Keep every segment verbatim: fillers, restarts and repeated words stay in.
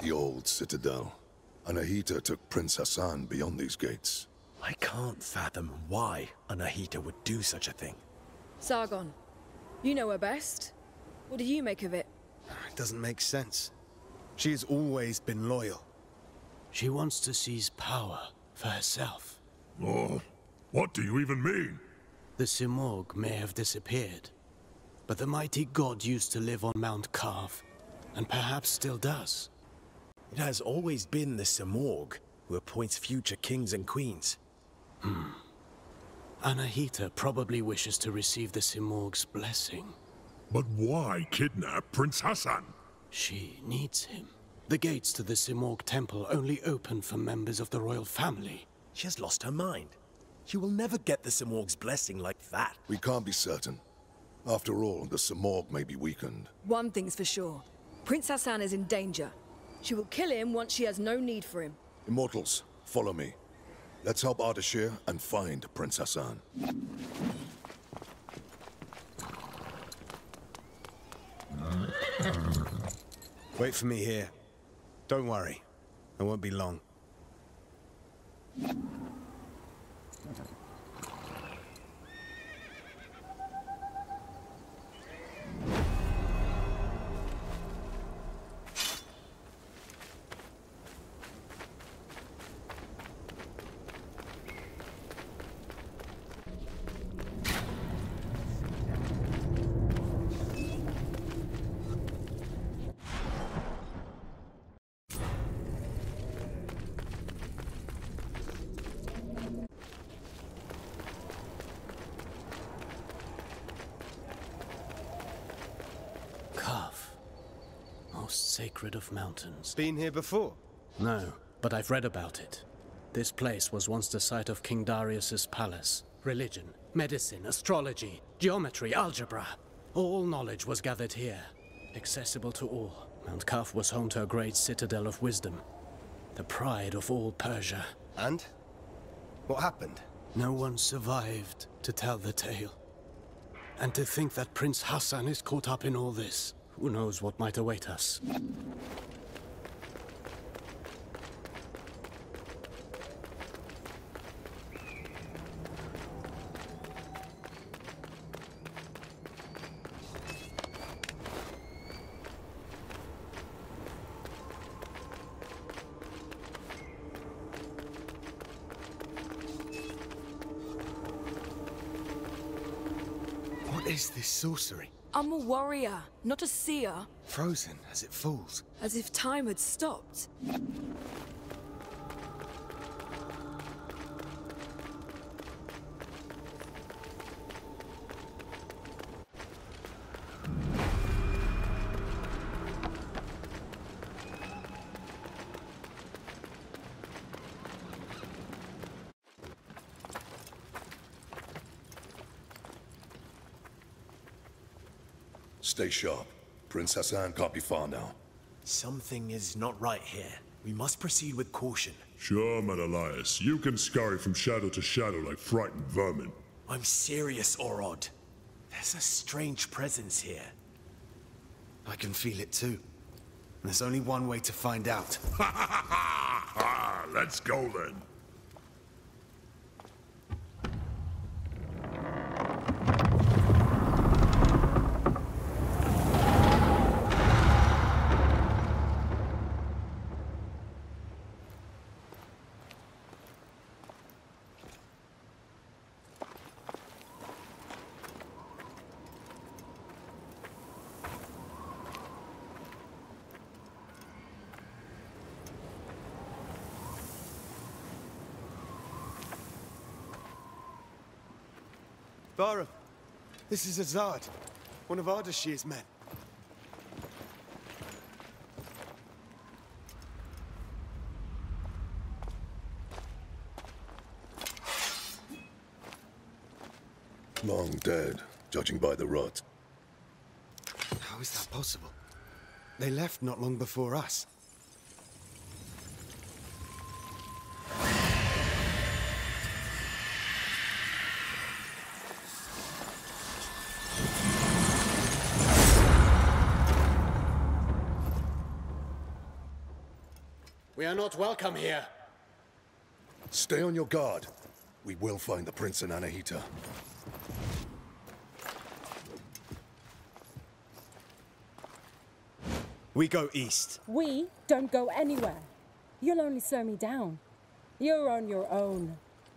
The old citadel. Anahita took Prince Hassan beyond these gates. I can't fathom why Anahita would do such a thing. Sargon, you know her best. What do you make of it? It doesn't make sense. She has always been loyal. She wants to seize power for herself. Oh, what do you even mean? The Simorg may have disappeared, but the mighty god used to live on Mount Karv, and perhaps still does. It has always been the Simorg who appoints future kings and queens. Hmm. Anahita probably wishes to receive the Simorg's blessing. But why kidnap Prince Hassan? She needs him. The gates to the Simorg temple only open for members of the royal family. She has lost her mind. She will never get the Simorg's blessing like that. We can't be certain. After all, the Simorg may be weakened. One thing's for sure. Prince Hassan is in danger. She will kill him once she has no need for him. Immortals, follow me. Let's help Ardashir and find Prince Hassan. Wait for me here. Don't worry. I won't be long. Most sacred of mountains. Been here before? No, but I've read about it. This place was once the site of King Darius's palace. Religion, medicine, astrology, geometry, algebra. All knowledge was gathered here, accessible to all. Mount Kaf was home to a great citadel of wisdom, the pride of all Persia. And? What happened? No one survived to tell the tale. And to think that Prince Hassan is caught up in all this. Who knows what might await us? What is this sorcery? I'm a warrior, not a seer. Frozen as it falls. As if time had stopped. Stay sharp. Prince Hassan can't be far now. Something is not right here. We must proceed with caution. Sure, man Elias. You can scurry from shadow to shadow like frightened vermin. I'm serious, Orod. There's a strange presence here. I can feel it too. And there's only one way to find out. Ha ha ha ha! Let's go then. Bara, this is Azad, one of Ardashir's men. Long dead, judging by the rot. How is that possible? They left not long before us. We are not welcome here. Stay on your guard. We will find the Prince and Anahita. We go east. We don't go anywhere. You'll only slow me down. You're on your own.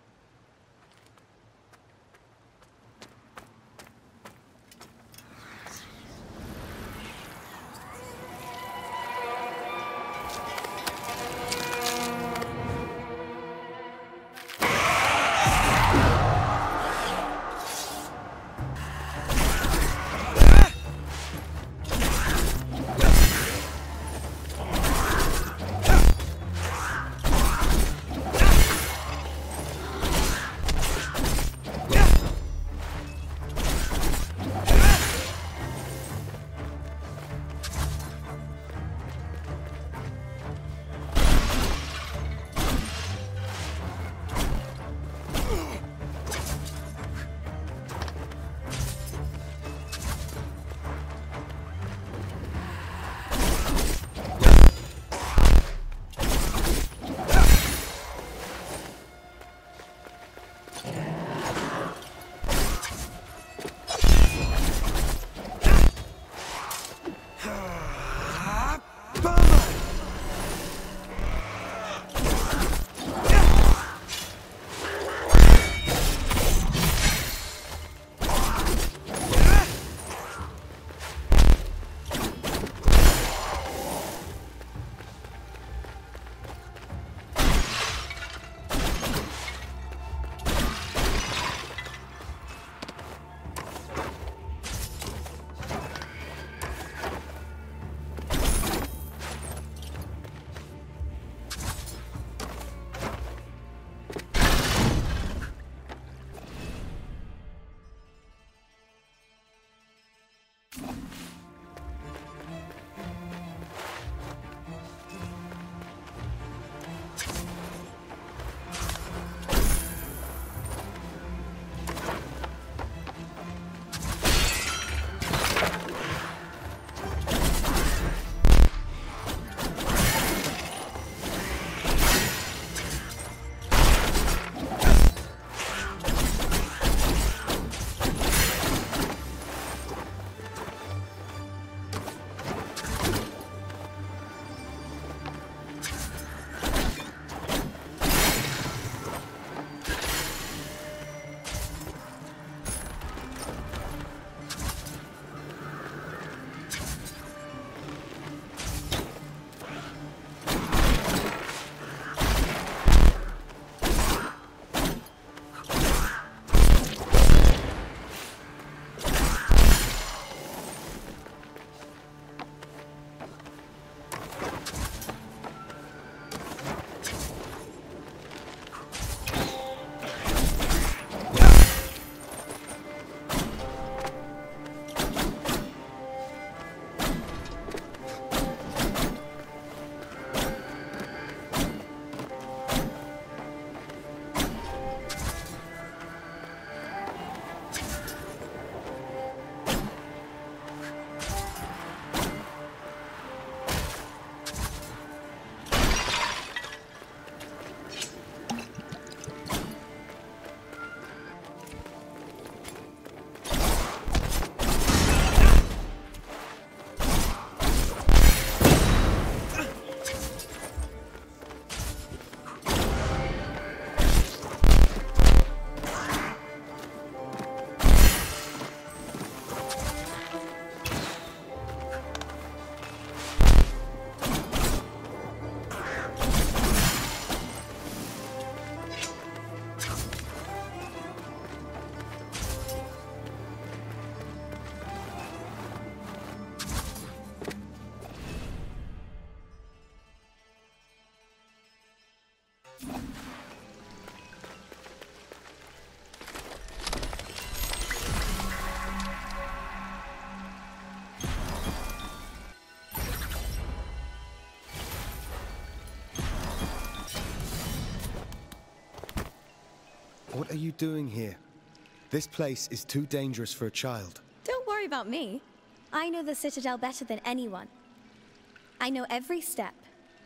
What are you doing here? This place is too dangerous for a child. Don't worry about me. I know the Citadel better than anyone. I know every step,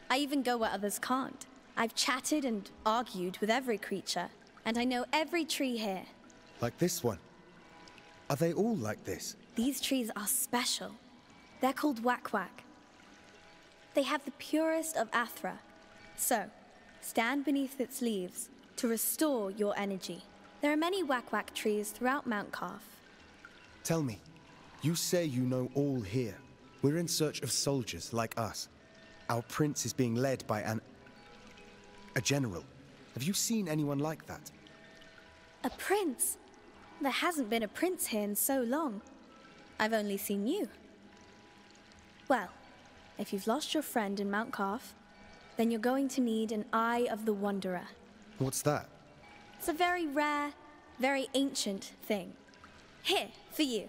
I even go where others can't. I've chatted and argued with every creature, and I know every tree here. Like this one? Are they all like this? These trees are special. They're called wak-wak. They have the purest of athra. So, stand beneath its leaves to restore your energy. There are many wak-wak trees throughout Mount Calf. Tell me, you say you know all here. We're in search of soldiers like us. Our prince is being led by an... a general. Have you seen anyone like that? A prince? There hasn't been a prince here in so long. I've only seen you. Well, if you've lost your friend in Mount Calf, then you're going to need an Eye of the Wanderer. What's that? It's a very rare, very ancient thing. Here, for you.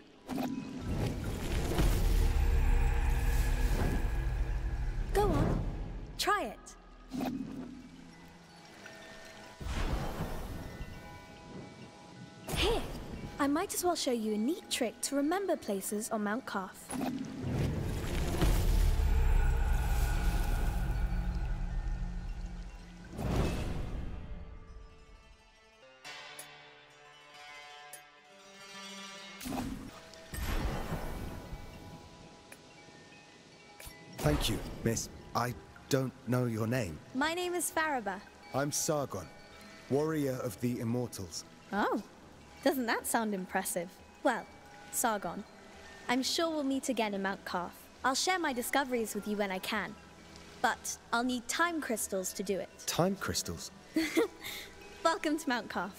Go on, try it. Here, I might as well show you a neat trick to remember places on Mount Calf. Thank you, miss. I don't know your name. My name is Faraba. I'm Sargon, warrior of the Immortals. Oh, doesn't that sound impressive? Well, Sargon, I'm sure we'll meet again in Mount Calf. I'll share my discoveries with you when I can. But I'll need time crystals to do it. Time crystals? Welcome to Mount Calf.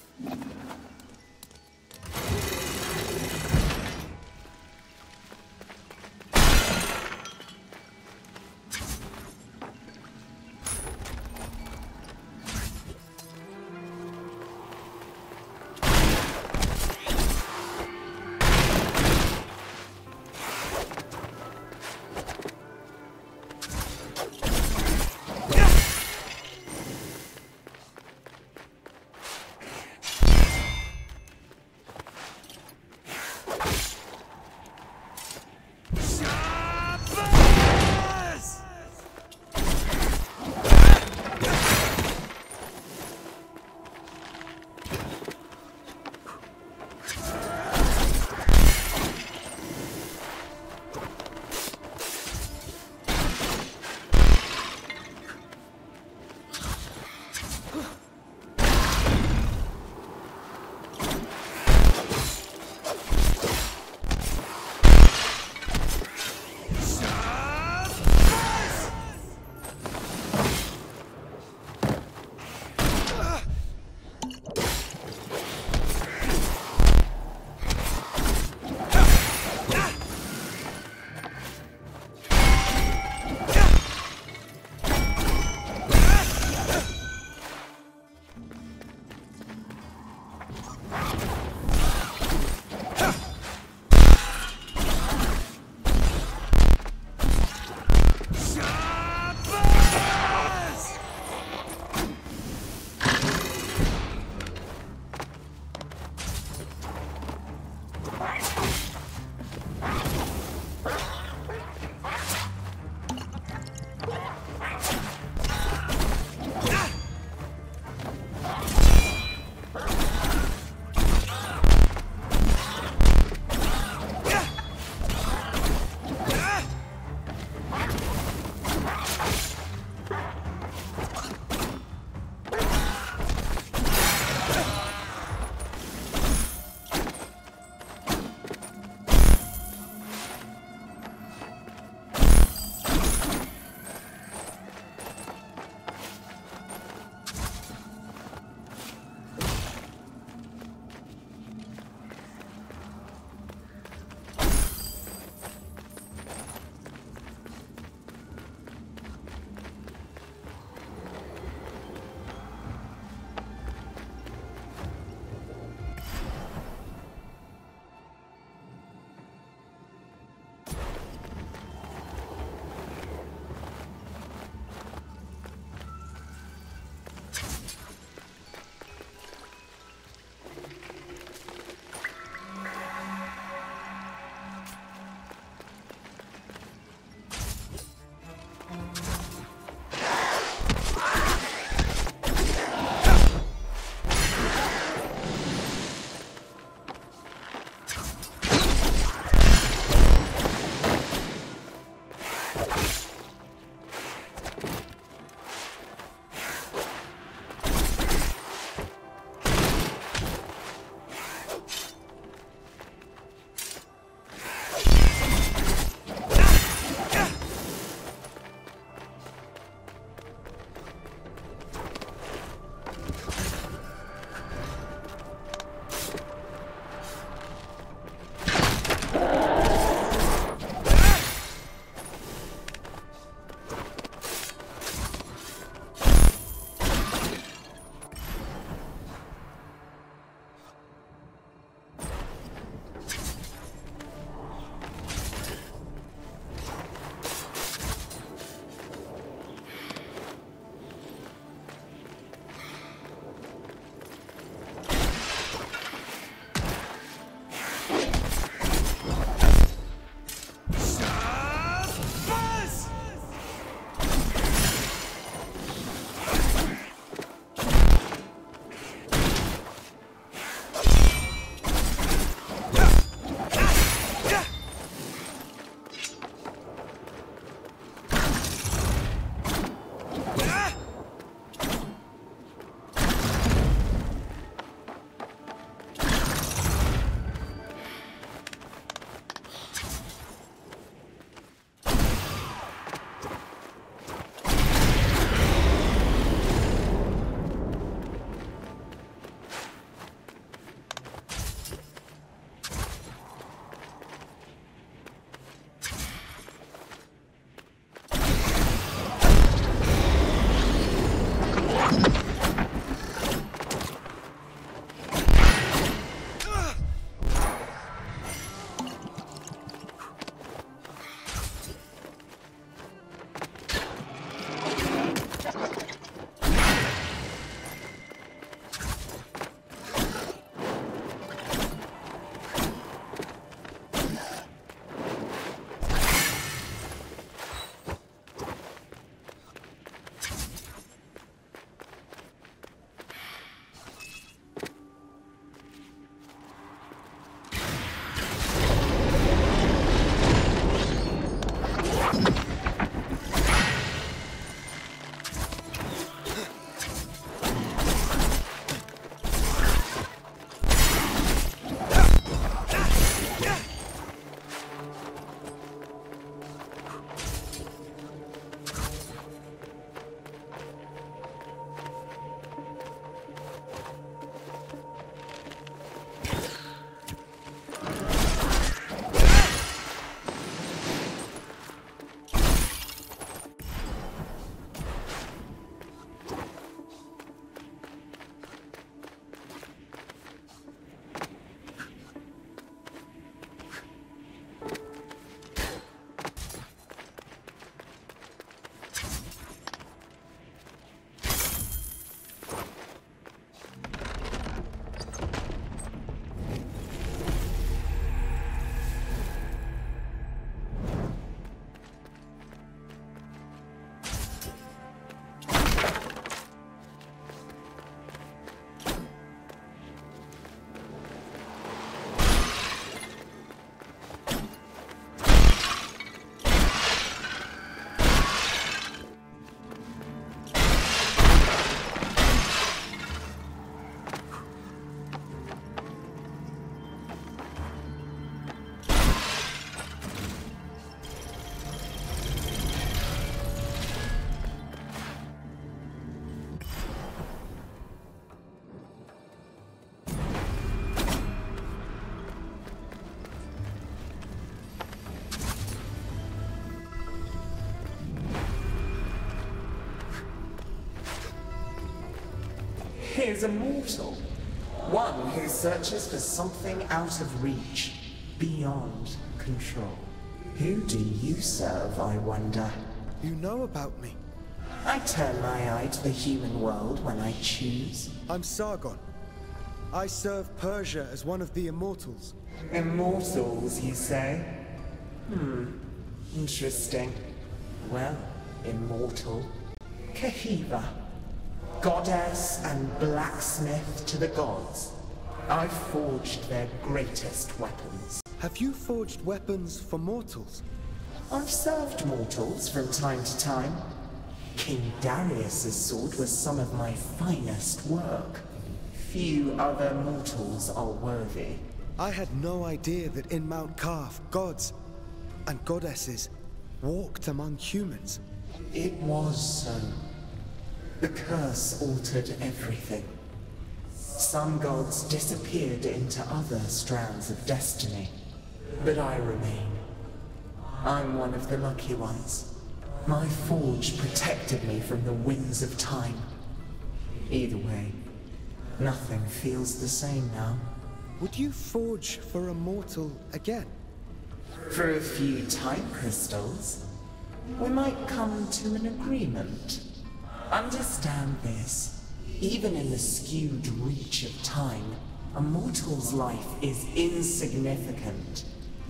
is a mortal. One who searches for something out of reach, beyond control. Who do you serve, I wonder? You know about me. I turn my eye to the human world when I choose. I'm Sargon. I serve Persia as one of the immortals. Immortals, you say? Hmm. Interesting. Well, immortal. Kahiva. Goddess and blacksmith to the gods. I forged their greatest weapons. Have you forged weapons for mortals? I've served mortals from time to time. King Darius's sword was some of my finest work. Few other mortals are worthy. I had no idea that in Mount Kaf, gods and goddesses walked among humans. It was so. The curse altered everything. Some gods disappeared into other strands of destiny. But I remain. I'm one of the lucky ones. My forge protected me from the winds of time. Either way, nothing feels the same now. Would you forge for a mortal again? For a few time crystals, we might come to an agreement. Understand this. Even in the skewed reach of time, a mortal's life is insignificant.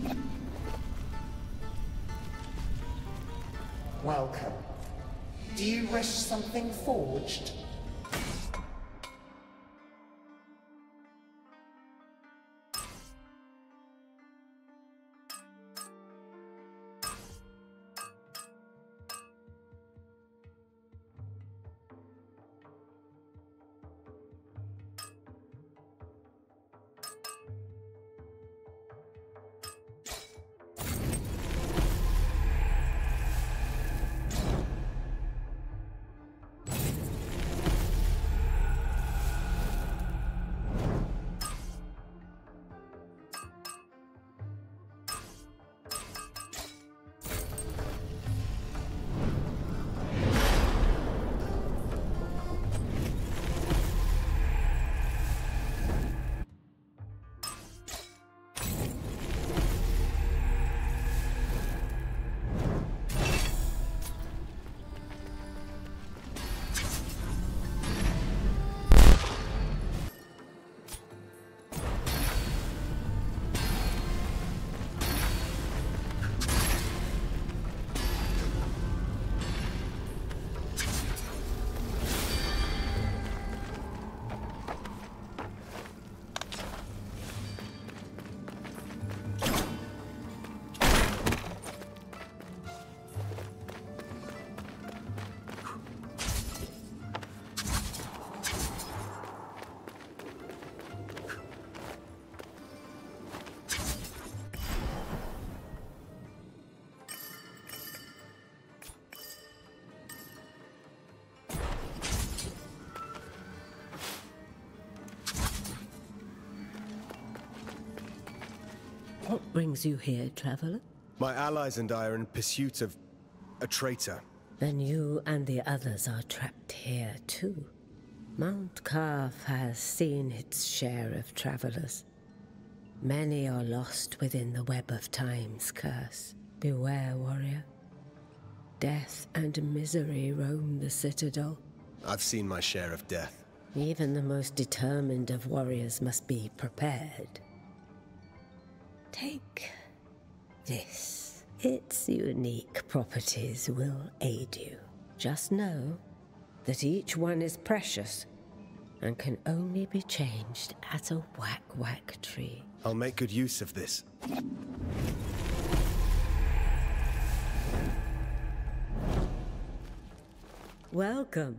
Welcome. Do you wish something forged? What brings you here, traveler? My allies and I are in pursuit of a traitor. Then you and the others are trapped here too. Mount Kaf has seen its share of travelers. Many are lost within the web of time's curse. Beware, warrior. Death and misery roam the citadel. I've seen my share of death. Even the most determined of warriors must be prepared. Take this. Its unique properties will aid you. Just know that each one is precious and can only be changed at a whack-whack tree. I'll make good use of this. Welcome.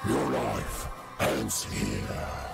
Your life ends here.